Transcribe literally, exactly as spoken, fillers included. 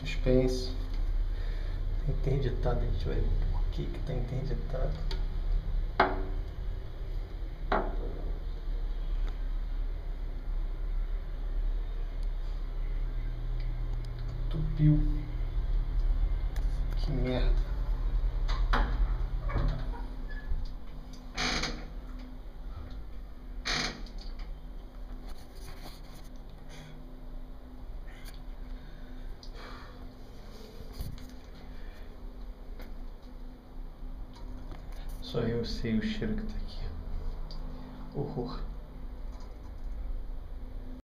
Suspense. Tá interditado, a gente vai ver por que que tá interditado. Tupiu. Que merda. Só eu sei o cheiro que tá aqui. Horror.